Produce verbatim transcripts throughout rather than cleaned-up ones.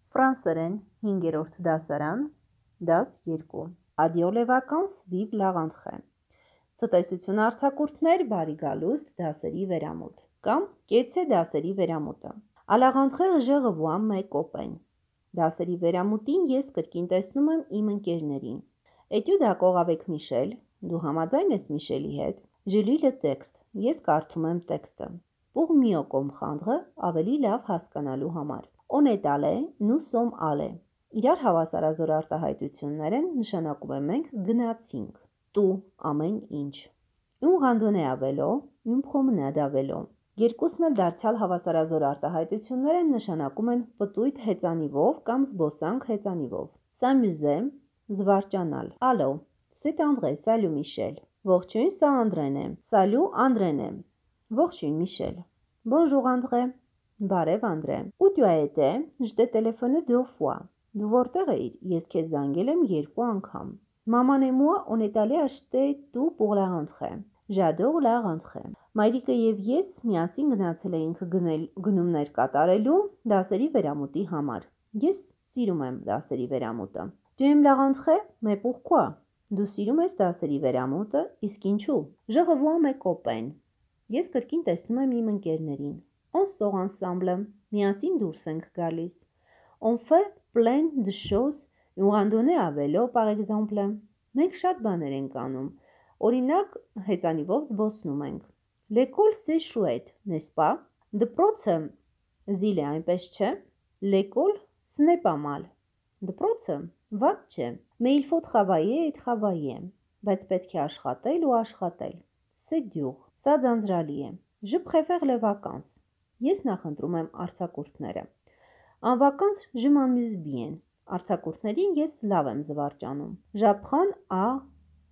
Ֆրանսերեն հինգերորդ դասարան, դաս երկու։ Adieu les vacances, vive la rentrée։ Ցտեսություն արձակուրդներ, բարի գալուստ դասերի վերամուտ կամ կեցե դասերի վերամուտը։ À la rentrée, je revois mes copains։ Դասերի վերամուտին ես կրկին տեսնում եմ իմ ընկերներին։ Étude d'accord avec Michel, դու համաձայն ես Միշելի հետ։ Je lis le texte, ես կարդում եմ տեքստը։ Pour mieux comprendre, ավելի լավ հասկանալու համար։ On est allé, nous sommes allés։ Իրար հավասարազոր արտահայտություններ են, նշանակում է մենք գնացինք։ Tout, ամեն ինչ։ Un randonnée à vélo, une promenade à vélo։ Երկուսն էլ դարձյալ հավասարազոր արտահայտություններ են, նշանակում են պտույտ հեծանիվով կամ զբոսանք հեծանիվով։ S'amuser, զվարճանալ։ Allô, c'est André, salut Michel։ Ողջույն, սա Անդրեն է։ Salut, Անդրեն է։ Ողջույն, Michel։ Bonjour André։ Բարև Անդրե։ Où tu as été? Je t'ai téléphoné deux fois։ Դու որտեղ էիր? Ես քեզ զանգել եմ երկու անգամ։ Maman et moi, on est allé acheter tout pour la rentrée։ J'adore la rentrée։ Մայրիկը եւ ես միասին գնացել էինք գնել գնումներ կատարելու դասերի վերամուտի համար։ Ես սիրում եմ դասերի վերամուտը։ Tu aimes la rentrée? Mais pourquoi? Դու սիրում ես դասերի վերամուտը, իսկ ինչու? Je revois mes copains։ Ես կրկին տեսնում եմ իմ ընկերներին։ On sort ensemble, միասին դուրս ենք գալիս։ On fait plein de choses, une randonnée à vélo par exemple։ Մենք շատ բաներ ենք անում։ Օրինակ, հեծանիվով զբոսնում ենք։ L'école c'est chouette, n'est-ce pas? Դպրոցը զիլ է, այնպես չէ։ L'école ce n'est pas mal։ Դպրոցը վատ չէ։ Mais il faut travailler et travailler։ Բայց պետք է աշխատել ու աշխատել։ C'est dur, սա ձանձրալի է։ Je préfère les vacances։ Ես նախընտրում եմ արձակուրդները։ En vacances, je m'amuse bien։ Արձակուրդներին ես լավ եմ զվարճանում։ J'apprends à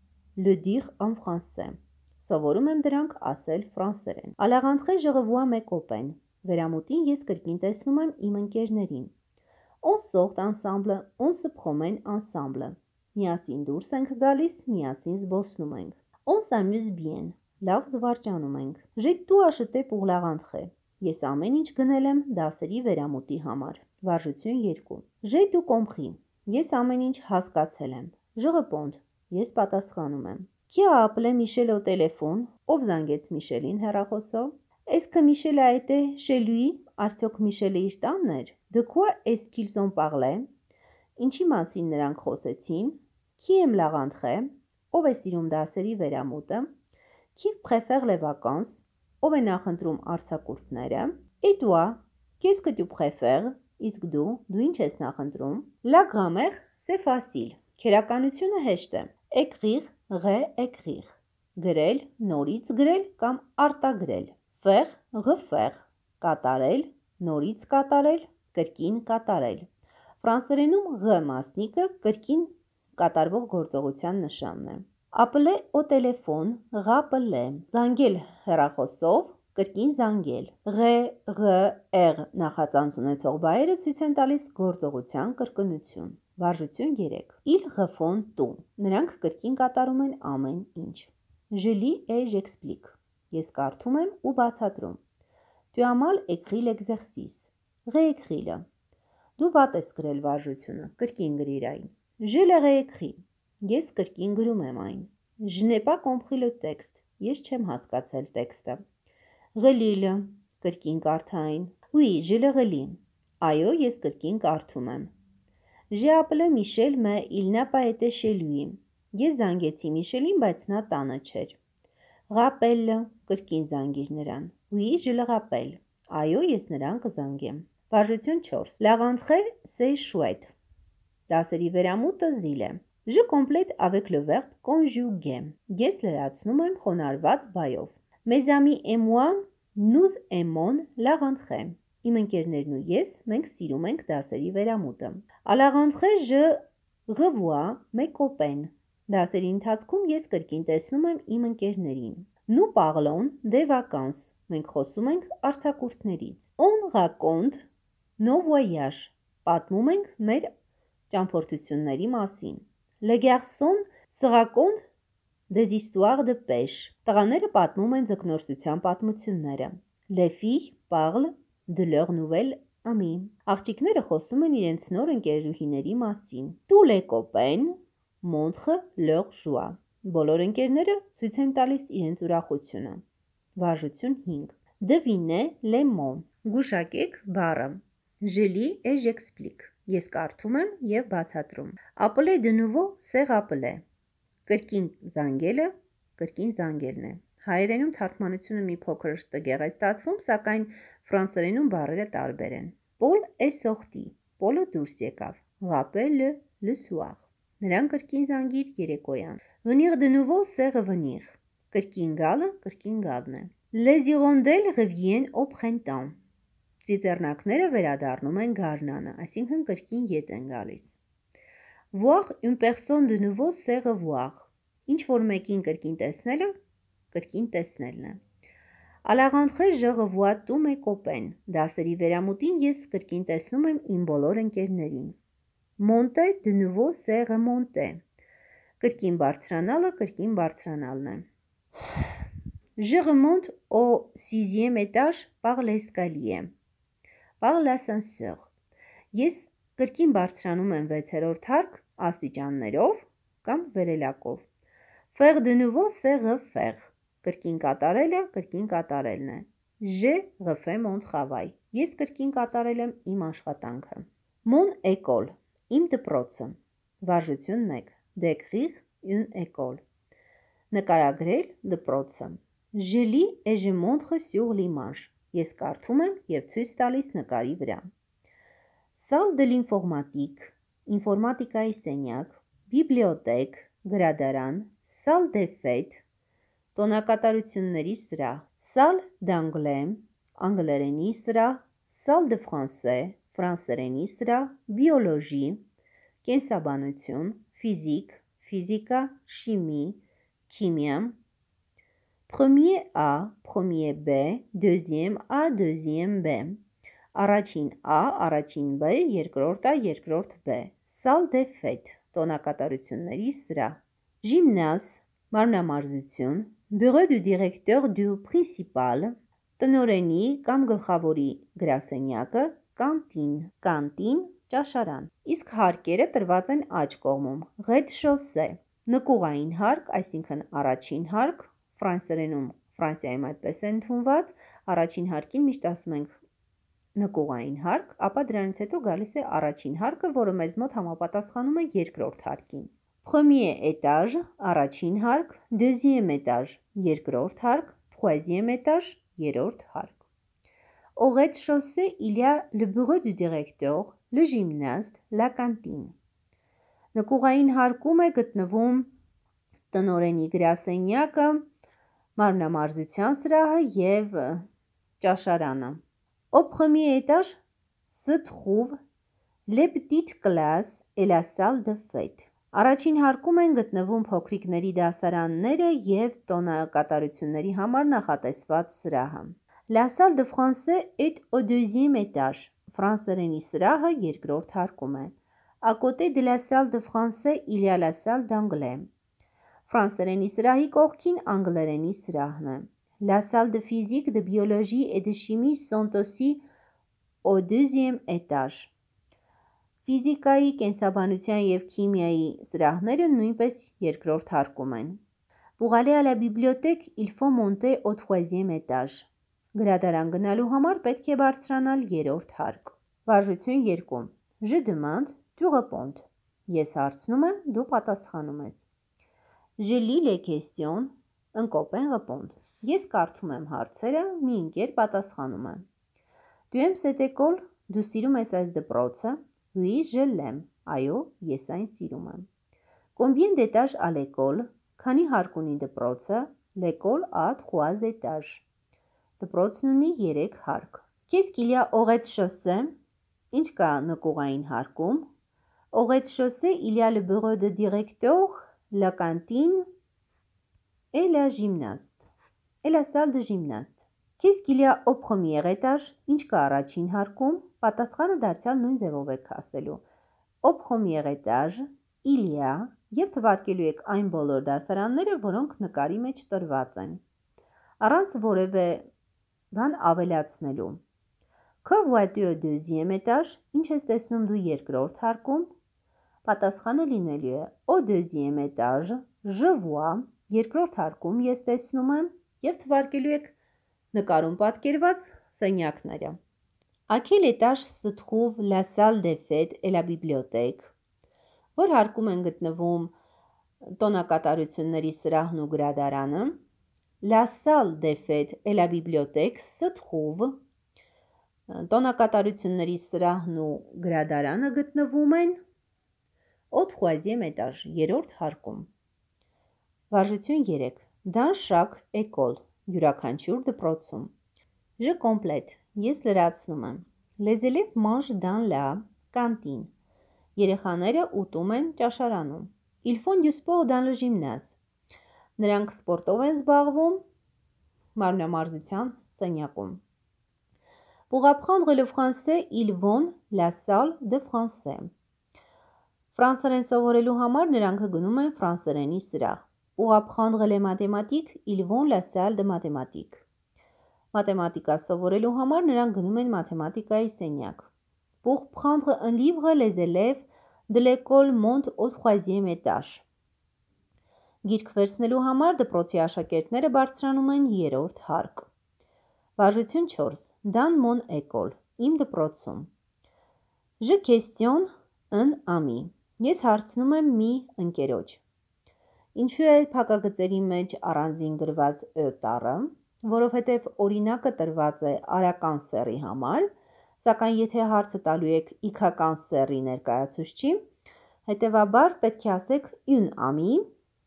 le dire en français։ Սովորում եմ դրանք ասել ֆրանսերեն։ À la rentrée, je revois mes copains։ Վերամուտին ես կրկին տեսնում եմ իմ ընկերներին։ On sort ensemble, on se promène ensemble։ Միասին դուրս ենք գալիս, միասին զբոսնում ենք։ On s'amuse bien։ Լավ զվարճանում ենք։ J'ai tout acheté pour la rentrée։ Ես ամեն ինչ գնել եմ դասերի վերամուտի համար։ Վարժություն երկու։ J'ai tout compris։ Ես ամեն ինչ հասկացել եմ։ Je réponds։ Ես պատասխանում եմ։ Qui a appelé Michel au téléphone? Ով զանգեց Միշելին հեռախոսով? Est-ce que Michel a été chez lui? Արդյոք Միշելը իր տանն էր? De quoi est-ce qu'ils ont parlé? Ինչի մասին նրանք խոսեցին? Qui aime la rentrée? Ով է սիրում դասերի վերամուտը? Qui préfère les vacances? Ով է նախընտրում արձակուրդները? Et toi, qu'est-ce que tu préfères? Իսկ դու, դու ինչ ես նախընտրում? La grammaire, c'est facile։ Քերականությունը հեշտ է։ Écrire, réécrire։ Գրել, նորից գրել կամ արտագրել։ Faire, refaire։ Կատարել, նորից կատարել, կրկին կատարել։ Ֆրանսերենում ղ մասնիկը կրկին կատարվող գործողության նշանն է։ Appeler au téléphone, rappeler։ Զանգել հեռախոսով, կրկին զանգել։ Ռ, Ղ, Ր նախածանց ունեցող բայերը ցույց են տալիս գործողության կրկնություն։ Վարժություն երեք։ Ils refont tout։ Նրանք կրկին կատարում են ամեն ինչ։ Je lis et j'explique։ Ես կարդում եմ ու բացատրում։ Tu as mal écrit l'exercice։ Réécris-le։ Դու վատ ես գրել վարժությունը, կրկին գրիր այն։ Je le réécris։ Ես կրկին գրում եմ այն։ Je n'ai pas compris le texte։ Ես չեմ հասկացել տեքստը։ Relis-le։ Կրկին կարդա այն։ Oui, je le relis։ Այո, ես կրկին կարդում եմ։ J'ai appelé Michel, mais il n'a pas été chez lui։ Ես զանգեցի Միշելին, բայց նա տանը չէր։ Rappelle-le։ Կրկին զանգիր նրան։ Oui, je le rappelle։ Այո, ես նրան կզանգեմ։ Վարժություն չորս։ La rentrée, c'est chouette։ Դասերի վերամուտը զիլ է։ Je complète avec le verbe conjuguer։ Ես լրացնում եմ խոնարհված բայով։ Mes amis et moi, nous aimons la rentrée։ Իմ ընկերներն ու ես մենք սիրում ենք դասերի վերամուտը։ À la rentrée, je revois mes copains։ Դասերի ընթացքում ես կրկին տեսնում եմ իմ ընկերներին։ Nous parlons des vacances։ Մենք խոսում ենք արձակուրդներից։ On raconte nos voyages։ Պատմում ենք մեր ճամփորդությունների մասին։ Les garçons se racontent des histoires de pêche։ Տղաները պատմում են ձկնորսության պատմությունները։ Les filles parlent de leurs nouvelles Ամի։ Աղջիկները խոսում են իրենց նոր ընկերուհիների մասին։ Tous les copains montrent leur joie։ Բոլոր ընկերները ցույց են տալիս իրենց ուրախությունը։ Վարժություն հինգ։ Devinez les mots։ Գուշակեք բառը։ Je lis et j'explique։ Ես կարդում եմ եւ բացատրում։ Appeler de nouveau c'est rappeler։ Կրկին զանգելը, կրկին զանգելն է։ Հայերենում թարգմանությունը մի փոքր տգեղ է ստացվում, սակայն ֆրանսերենում բառերը տարբեր են։ Paul est sorti։ Paul-ը դուրս եկավ։ Rappelle le soir։ Նրան կրկին զանգիր երեկոյան։ Venir de nouveau c'est revenir։ Կրկին գալը, կրկին գալն է։ Les hirondelles reviennent au printemps։ Ծիծեռնակները վերադառնում են գարնանը, այսինքն կրկին ետ են գալիս։ Voir une personne de nouveau c'est revoir։ Ինչ որ մեկին կրկին տեսնելը, կրկին տեսնելն է։ À la rentrée je revois tous mes copains։ Դասերի վերամուտին ես կրկին տեսնում եմ իմ բոլոր ընկերներին։ Monter de nouveau c'est remonter։ Կրկին բարձրանալը, կրկին բարձրանալն է։ Je remonte au sixième étage par l'escalier։ Par l'ascenseur։ Ես կրկին բարձրանում եմ վեցերորդ հարկ աստիճաններով կամ վերելակով։ Faire de nouveau c'est refaire։ Կրկին կատարելը, կրկին կատարելն է։ Je refais mon travail։ Ես կրկին կատարել եմ իմ աշխատանքը։ Mon école։ Իմ դպրոցը։ Վարժություն մեկ։ Décrire une école։ Նկարագրել դպրոցը։ Je lis et je montre sur l'image։ Ես կարդում եմ եւ ցույց տալիս նկարի վրա։ Salle de l'informatique։ Ինֆորմատիկայի սենյակ, bibliothèque, գրադարան, salle des fêtes, տոնակատարությունների սրահ, salle d'anglais, անգլերենի սրահ, salle de français, ֆրանսերենի սրահ, biologie, կենսաբանություն, physique, ֆիզիկա, chimie, քիմիա, premier A, premier B, deuxième A, deuxième B, առաջին A, առաջին B, երկրորդ A, երկրորդ B, salle des fêtes, տոնակատարությունների սրահ, gymnase, մարմնամարզություն, bureau du directeur du principal, տնօրենի կամ գլխավորի գրասենյակը, կանտին, կանտին, ճաշարան։ Իսկ հարկերը տրված են աջ կողմում, rez-de-chaussée, նկուղային հարկ, այսինքն առաջին հարկ, ֆրանսերենում Ֆրանսիայում այդպես է ընդունված, առաջին հարկին միշտ ասում ենք նկուղային հարկ, ապա դրանից հետո գալիս է առաջին հարկը, որը մեզ մոտ համապատասխանում է երկրորդ հարկին։ Premier étage, առաջին հարկ, deuxième étage, երկրորդ հարկ, troisième étage, երրորդ հարկ։ Au rez-de-chaussée, il y a le bureau du directeur, le gymnaste, la cantine։ Նկուղային հարկում է գտնվում տնօրենի գրասենյակը, մարմնամարզության սրահը եւ ճաշարանը։ Au premier étage se trouve les petites classes et la salle de fête։ Առաջին հարկում են գտնվում փոքրիկների դասարանները եւ տոնակատարությունների համար նախատեսված սրահը։ La salle de français est au deuxième étage։ Ֆրանսերենի սրահը երկրորդ հարկում է։ À côté de la salle de français, il y a la salle d'anglais։ Ֆրանսերենի սրահի կողքին անգլերենի սրահն է։ La salle de physique, de biologie et de chimie sont aussi au deuxième étage։ Ֆիզիկայի, կենսաբանության և քիմիայի սրահները նույնպես երկրորդ հարկում են։ Pour aller à la bibliothèque, il faut monter au troisième étage։ Գրադարան գնալու համար պետք է բարձրանալ երրորդ հարկ։ Վարժություն երկու։ Je demande, tu réponds։ Ես հարցնում եմ, դու պատասխանում ես։ Je lis les questions, un copain répond։ Ես կարդում եմ հարցերը, մի ընկեր պատասխանում է։ Tu aimes cette école? Դու սիրում ես այս դպրոցը։ Oui, je l'aime։ Այո, ես այն սիրում եմ։ Combien d'étages à l'école? Քանի հարկ ունի դպրոցը? L'école a trois étages։ Դպրոցն ունի երեք հարկ։ Qu'est-ce qu'il y a au rez-de-chaussée? Ինչ կա նկուղային հարկում? Au rez-de-chaussée, il y a le bureau de directeur, la cantine et la gymnaste et la salle de gymnaste. Qu'est-ce qu'il y a au premier étage? Ինչ կա առաջին հարկում? Պատասխանը դարձյալ նույն ձևով եք ասելու։ Au premier étage, il y a եւ թվարկելու եք այն բոլոր դասարանները, որոնք նկարի մեջ տրված են։ Առանց որևէ բան ավելացնելու։ Que vois-tu au deuxième étage? Ինչ ես տեսնում դու երկրորդ հարկում? Պատասխանը լինելու է au deuxième étage, je vois, երկրորդ հարկում ես տեսնում եմ և թվարկելու եք նկարում պատկերված սենյակները։ À quel étage se trouve la salle des fêtes et la bibliothèque? Որ հարկում են գտնվում տոնակատարությունների սրահն ու գրադարանը? La salle des fêtes et la bibliothèque se trouve տոնակատարությունների սրահն ու գրադարանը գտնվում են au troisième étage, երրորդ հարկում։ Վարժություն երեք. Dans chaque école, յուրաքանչյուր դպրոցում։ Je complète, ես լրացնում եմ։ Les élèves mangent dans la cantine, երեխաները ուտում են ճաշարանում։ Ils font du sport dans le gymnase, նրանք սպորտով են զբաղվում մարմնամարզության սենյակում։ Pour apprendre le français, ils vont la salle de français. Ֆրանսերեն սովորելու համար նրանք գնում են ֆրանսերենի սրահ։ Pour apprendre les mathématiques, ils vont la salle de mathématiques. Մաթեմատիկա սովորելու համար նրանք գնում են մաթեմատիկայի սենյակ։ Pour prendre un livre, les élèves de l'école montent au troisième étage. Գիրք վերցնելու համար դպրոցի աշակերտները բարձրանում են երրորդ հարկ։ Վարժություն չորս. Dans mon école, իմ դպրոցում։ Je questionne un ami. Ես հարցնում եմ մի ընկերոջ։ Ինչու է փակագծերի մեջ առանձին գրված ը տառը, որովհետև օրինակը տրված է արական սեռի համար, սակայն եթե հարցը տալու եք իքական սեռի ներկայացուցչի, հետևաբար պետք է ասեք une ami,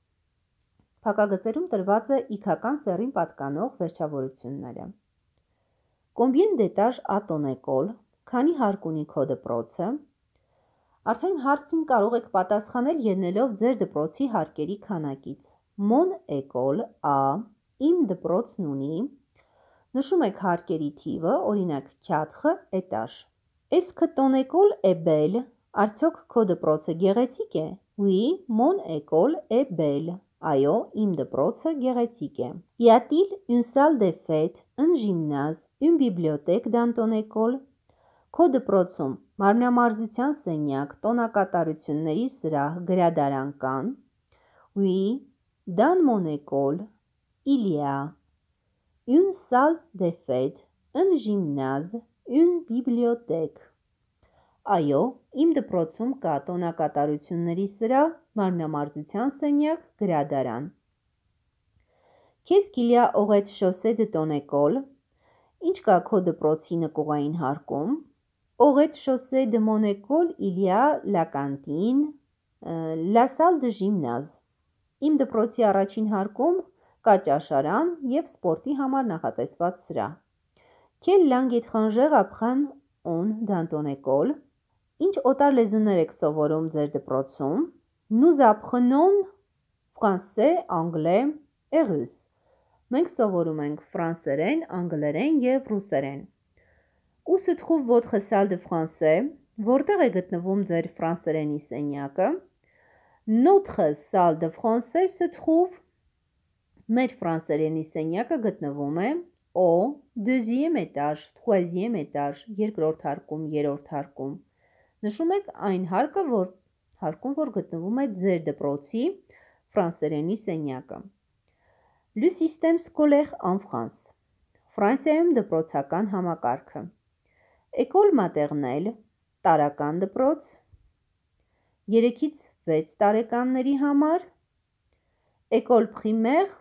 փակագծերում տրված է իքական սեռին պատկանող վերջավորությունները։ Combien d'étages à ton école? Քանի հարկ ունի քո դպրոցը? Արդեն հարցին կարող եք պատասխանել ելնելով ձեր դպրոցի հարկերի քանակից։ Mon école a, իմ դպրոցն ունի, նշում եք հարկերի թիվը, օրինակ quatre étages։ Est-ce que ton école est belle? Արդյոք քո դպրոցը գեղեցիկ է? Oui, mon école est belle. Այո, իմ դպրոցը գեղեցիկ է։ Y a-t-il une salle des fêtes, un gymnase, une bibliothèque dans ton école? Քո դպրոցում մարմնամարզության սենյակ, տոնակատարությունների սրահ, գրադարան կան։ Oui, dans mon école, il y a une salle des fêtes, un gymnase, une bibliothèque. Այո, իմ դպրոցում կա տոնակատարությունների սրահ, մարմնամարզության սենյակ, գրադարան։ Qu'est-ce qu'il y a au rez-de-chaussée de ton école? Ինչ կա քո դպրոցի նկուղային հարկում? Au rez-de-chaussée de mon école, il y a la cantine, euh, la salle de gymnase. Իմ դպրոցի առաջին հարկում կա ճաշարան և սպորտի համար նախատեսված սրահ։ Quelle langue étrangère apprend-on dans ton école? Ինչ օտար լեզուներ եք սովորում ձեր դպրոցում? Nous apprenons français, anglais et russe. Մենք սովորում ենք ֆրանսերեն, անգլերեն և ռուսերեն։ Où se trouve votre salle de français? Որտեղ է գտնվում ձեր ֆրանսերենի սենյակը? Notre salle de français se trouve Մեր ֆրանսերենի սենյակը գտնվում է au deuxième étage, troisième étage, երկրորդ հարկում, երրորդ հարկում։ Նշում եք այն հարկը, որ հարկում, որ գտնվում է ձեր դպրոցի ֆրանսերենի սենյակը։ Le système scolaire en France. Ֆրանսիայում դպրոցական համակարգը։ École maternelle, տարրական դպրոց, երեքից վեց տարեկանների համար, École primaire,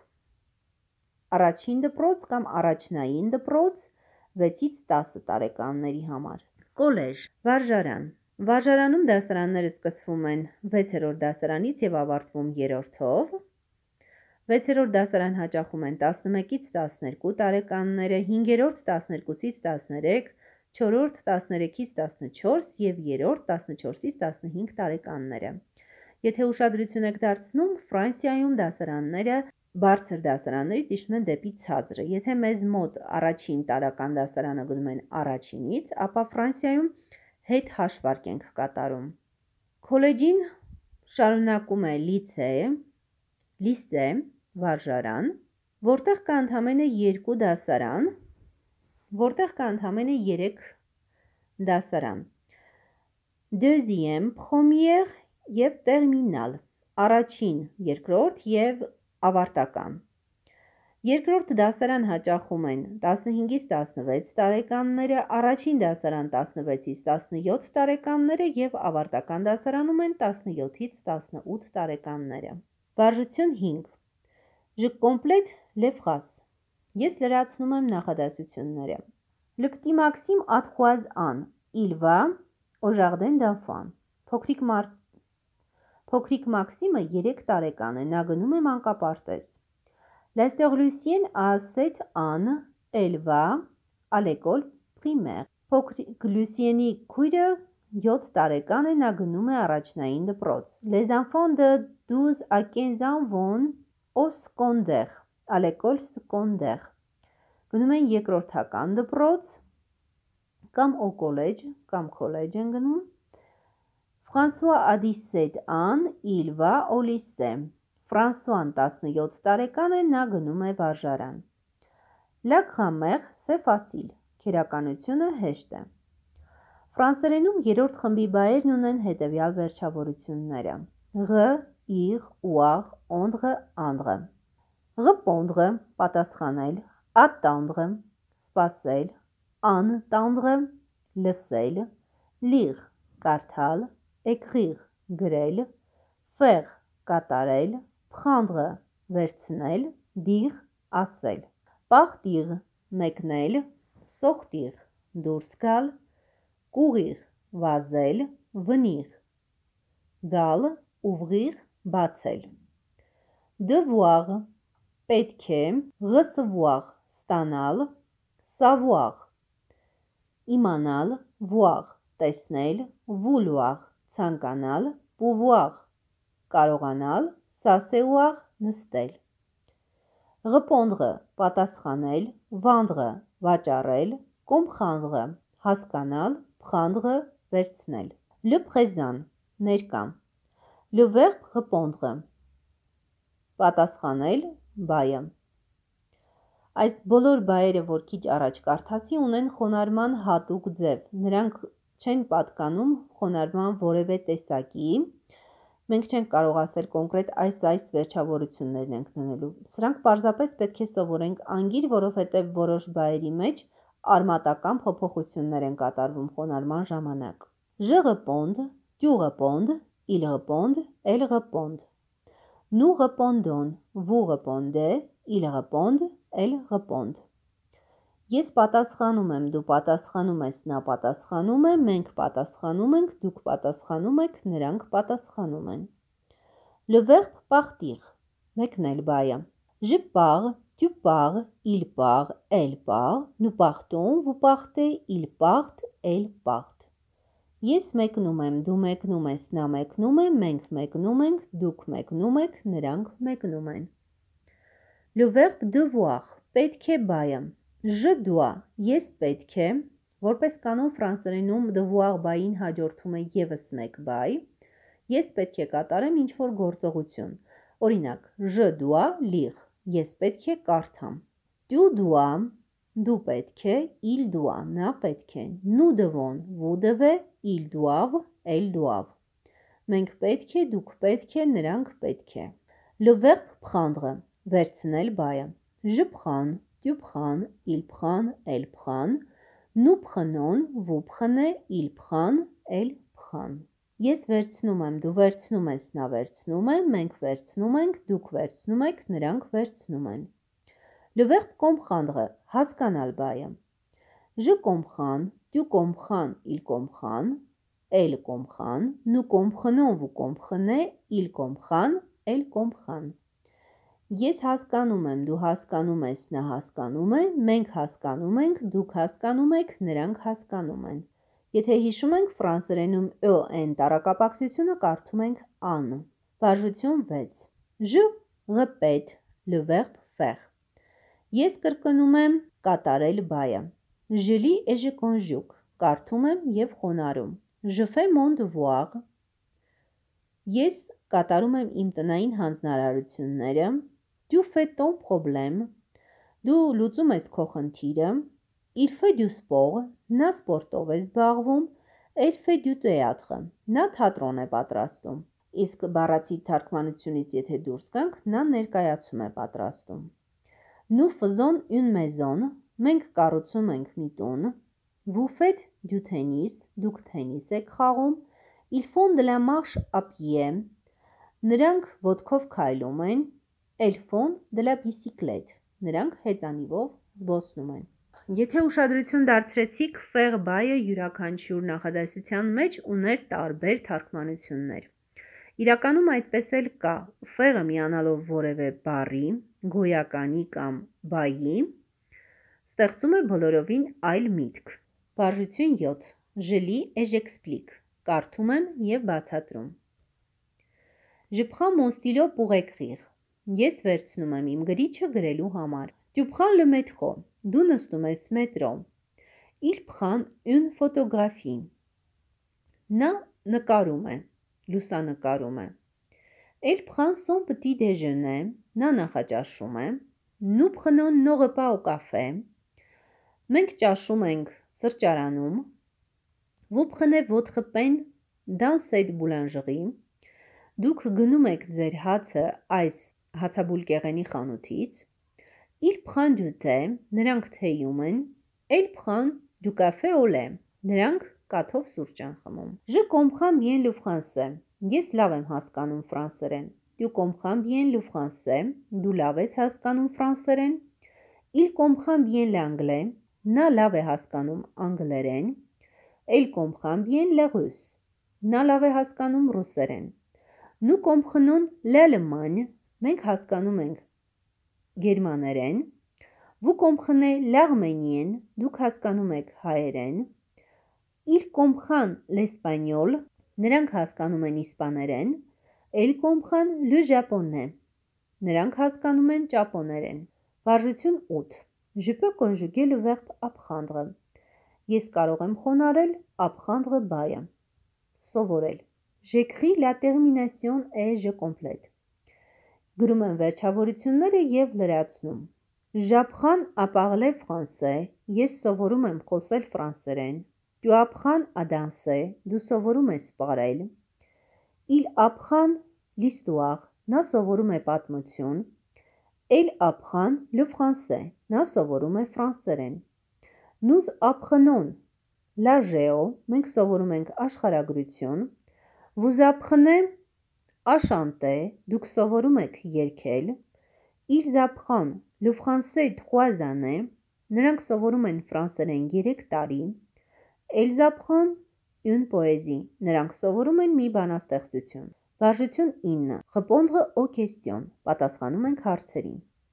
առաջին դպրոց կամ առաջնային դպրոց, վեցից տասը տարեկանների համար։ Կոլեժ, վարժարան։ Վարժարանում դասարանները սկսվում են վեցերորդ դասարանից և ավարտվում երրորդով։ վեցերորդ դասարան հաճախում են տասնմեկից տասներկու տարեկանները, հինգերորդ տասներկուսից տասներեք, չորրորդ տասներեքից տասնչորս և երրորդ տասնչորսից տասնհինգ տարեկանները։ Եթե ուշադրություն եք դարձնում, Ֆրանսիայում դասարանները բարձր դասարաններից իջնում են դեպի ցածրը։ Եթե մեզ մոտ առաջին տարրական դասարանը գնում են առաջինից, ապա Ֆրանսիայում հետ հաշվարկ ենք կատարում։ Քոլեջին շարունակում է լիցե, լիսե, վարժարան, որտեղ կա ընդամենը երկու դասարան, որտեղ կա ընդամենը երեք դասարան։ Deuxième, première և terminal, առաջին, երկրորդ և ավարտական։ Երկրորդ դասարան հաճախում են տասնհինգից տասնվեց տարեկանները, առաջին դասարան տասնվեցից տասնյոթ տարեկանները և ավարտական դասարանում են տասնյոթից տասնութ տարեկանները։ Վարժություն հինգ. Je complète les phrases. Ես լրացնում եմ նախադասությունները։ Le petit Maxime a trois ans. Il va au jardin d'enfants. Փոքրիկ մարդ Փոքրիկ Մաքսիմը երեք տարեկան է, նա գնում է մանկապարտեզ։ La sœur Lucienne a sept ans. Elle va à l'école primaire. Փոքրիկ Լուսիենի քույրը յոթ տարեկան է, նա գնում է առաջնային դպրոց։ Les enfants de douze à quinze ans vont au secondaire. À l'école secondaire. Գնում են երկրորդական դպրոց կամ au collège կամ collège են գնում։ François a dix-sept ans. Il va au lycée. Ֆրանսուան տասնյոթ տարեկան է, նա գնում է վարժարան։ La grammaire c'est facile. Քերականությունը հեշտ է։ Ֆրանսերենում երրորդ խմբի բայերն ունեն հետևյալ վերջավորությունները. Ղ, իղ, ուաղ, օնդղը, անդղը։ Répondre պատասխանել, attendre սպասել, entendre լսել, lire կարդալ, écrire գրել, faire կատարել, prendre վերցնել, dire ասել։ Partir մեկնել, sortir դուրս գալ, courir վազել, venir գալ, ouvrir բացել։ Devoir պետք է, recevoir ստանալ, savoir իմանալ, voir տեսնել, vouloir ցանկանալ, pouvoir կարողանալ, s'asseoir նստել։ Répondre պատասխանել, vendre վաճառել, comprendre հասկանալ, prendre վերցնել։ Le présent ներկա։ Le verbe répondre պատասխանել, բայը։ Այս բոլոր բայերը, որ քիչ առաջ կարդացի, ունեն խոնարհման հատուկ ձև։ Նրանք չեն պատկանում խոնարհման որևէ տեսակի։ Մենք չենք կարող ասել կոնկրետ այս-այս վերջավորություններն ենք դնելու։ Սրանք պարզապես պետք է սովորենք անգիր, որովհետև որոշ բայերի մեջ արմատական փոփոխություններ են կատարվում խոնարհման ժամանակ։ Je réponds, tu réponds, il répond, elle répond. Nous répondons, vous répondez, il répond, elle répond. Ես պատասխանում եմ, դու պատասխանում ես, նա պատասխանում է, մենք պատասխանում ենք, դուք պատասխանում եք, նրանք պատասխանում են։ Le verbe partir մեկնել բայը։ Je pars, tu pars, il part, elle part, nous partons, vous partez, ils partent, elles partent։ Ես մեկնում եմ, դու մեկնում ես, նա մեկնում է, մենք մեկնում ենք, դուք մեկնում եք, նրանք մեկնում են։ Le verbe devoir պետք է բայը։ Je dois ես պետք է, որպես կանոն ֆրանսերենում devoir բային հաջորդում է ևս մեկ բայ, ես պետք է կատարեմ ինչ-որ գործողություն։ Օրինակ, je dois lire ես պետք է կարդամ։ Tu dois դու պետք է, il doit նա պետք է, nous devons vous devez, ils doivent, elles doivent։ Մենք պետք է, դուք պետք է, նրանք պետք է։ Le verbe prendre վերցնել բայը։ Je prends, tu prends, il prend, elle prend, nous prenons, vous prenez, ils prennent, elles prennent։ Ես վերցնում եմ, դու վերցնում ես, նա վերցնում է, մենք վերցնում ենք, դուք վերցնում եք, նրանք վերցնում են։ Le verbe comprendre հասկանալ բայը։ Je comprends, tu comprends, il comprend, elle comprend, nous comprenons, vous comprenez, ils comprennent, elles comprennent։ Ես հասկանում եմ, դու հասկանում ես, նա հասկանում է, մենք հասկանում ենք, դուք հասկանում եք, նրանք հասկանում են։ Եթե հիշում ենք ֆրանսերենում «ը»-ն տառակապակցությունը կարդում ենք «ան»։ Վարժություն վեց. Je répète le verbe faire. Ես կրկնում եմ կատարել բայը։ Je lis et je conjugue. Կարդում եմ և խոնարհում։ Je fais mon devoir. Ես կատարում եմ իմ տնային հանձնարարությունները։ Tu fais ton problème. Դու լուծում ես քո խնդիրը։ Il fait du sport, նա սպորտով է զբաղվում, elle fait du théâtre, նա թատրոն է պատրաստում, իսկ բառացի թարգմանությունից եթե դուրս գանք, նա ներկայացում է պատրաստում։ Nous faisons une maison, մենք կառուցում ենք մի տուն, vous faites du tennis, դուք թենիս եք խաղում, ils font de la marche à pied, նրանք ոտքով քայլում են, elles font de la bicyclette, նրանք հեծանիվով զբոսնում են։ Եթե ուշադրություն դարձրեցիք, faire բայը յուրաքանչյուր նախադասության մեջ ուներ տարբեր թարգմանություններ։ Իրականում այդպես էլ կա, faire-ը միանալով որևէ բառի, գոյականի կամ բայի, ստեղծում է բոլորովին այլ միտք։ Բաժություն յոթ. Je lis et j'explique. Կարդում եմ և բացատրում։ Je prends mon stylo pour écrire. Ես վերցնում եմ իմ գրիչը գրելու համար։ Tu prends le métro. Դու նստում ես մետրո։ Il prend une photographie. Նա նկարում է, լուսանկարում է։ Elle prend son petit déjeuner. Նա նախաճաշում է։ Nous prenons nos repas au café. Մենք ճաշում ենք սրճարանում։ Vous prenez votre pain dans cette boulangerie. Դուք գնում եք ձեր հացը այս հացաբուլկեղենի խանութից։ Il prend du thé. Նրանք թեյում են։ Elle prend du café au lait. Նրանք կաթով սուրճ են խմում։ Je comprends bien le français. Ես լավ եմ հասկանում ֆրանսերեն։ Tu comprends bien le français. Դու լավ ես հասկանում ֆրանսերեն։ Il comprend bien l'anglais. Նա լավ է հասկանում անգլերեն։ Elle comprend bien le russe. Նա լավ է հասկանում ռուսերեն։ Nous comprenons l'allemand. Մենք հասկանում ենք գերմաներեն։ Vous comprenez l'arménien. Դուք հասկանում եք հայերեն։ Il comprend l'espagnol. Նրանք հասկանում են իսպաներեն։ Elle comprend le japonais. Նրանք հասկանում են ճապոներեն։ Վարժություն ութ. Je peux conjuguer le verbe apprendre. Ես կարող եմ խոնարհել apprendre բայը։ Սովորել։ J'écris la termination et je complète. Գրում եմ վերջավորությունները և լրացնում։ J'apprends à parler français. Ես սովորում եմ խոսել ֆրանսերեն։ Tu apprends à danser. Դու սովորում ես պարել։ Il apprend l'histoire. Նա սովորում է պատմություն։ Elle apprend le français. Նա սովորում է ֆրանսերեն։ Nous apprenons la géo. Մենք սովորում ենք աշխարհագրություն։ Vous apprenez à chanter. Դուք սովորում եք երգել։ Ils apprennent le français trois années. Նրանք սովորում են ֆրանսերեն երեք տարի։ Elles apprennent une poésie. Նրանք սովորում են մի բանաստեղծություն։ Վարժություն ինը. Répondre aux questions. Պատասխանում ենք հարցերին։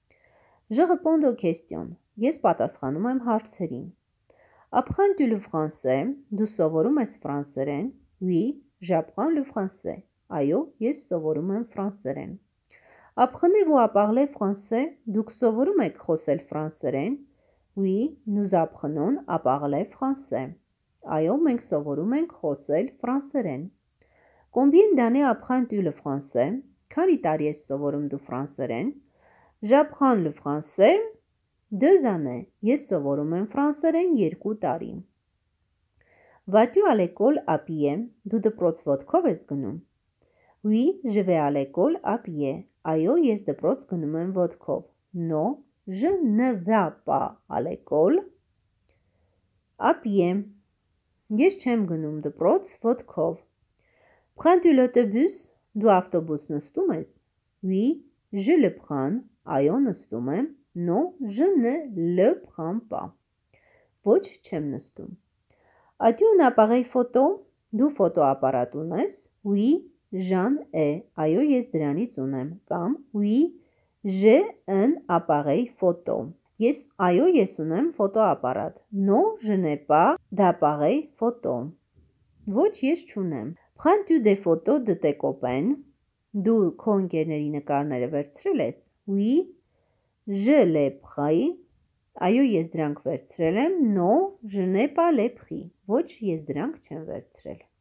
Je réponds aux questions. Ես պատասխանում եմ հարցերին։ Apprends-tu le français? Դու սովորում ես ֆրանսերեն։ Oui, j'apprends le français. Այո, ես սովորում եմ ֆրանսերեն։ Apprenez-vous à parler français? Դուք սովորում եք խոսել ֆրանսերեն։ Oui, nous apprenons à parler français. Այո, մենք սովորում ենք խոսել ֆրանսերեն։ Combien d'années apprends-tu le français? Քանի տարի ես սովորում դու ֆրանսերեն։ J'apprends le français deux années. Ես սովորում եմ ֆրանսերեն երկու տարի։ Vas-tu à l'école à pied? Դու դպրոց ոտքով ես գնում։ Oui, je vais à l'école à pied. Այո, ես դպրոց գնում եմ ոտքով։ Non, je ne vais pas à l'école à pied. Ես չեմ գնում դպրոց ոտքով։ Prends-tu l'autobus? Դու ավտոբուս նստում ես։ Oui, je le prends. Այո, նստում եմ։ Non, je ne le prends pas. Ոչ, չեմ նստում։ As-tu un appareil photo? Դու ֆոտոապարատ ունես։ Oui, j'en ai. Այո, ես դրանից ունեմ։ Կամ Oui, j'ai un appareil photo. Ես, այո, ես ունեմ ֆոտոապարատ։ Non, je n'ai pas d'appareil photo. Ոչ, ես չունեմ։ Prends-tu des photos de tes copains? Դու քո ընկերների նկարները վերցրել ես։ Oui, je les pris. Այո, ես դրանք վերցրել եմ։ Non, je n'ai pas les pris. Ոչ, ես դրանք չեմ վերցրել։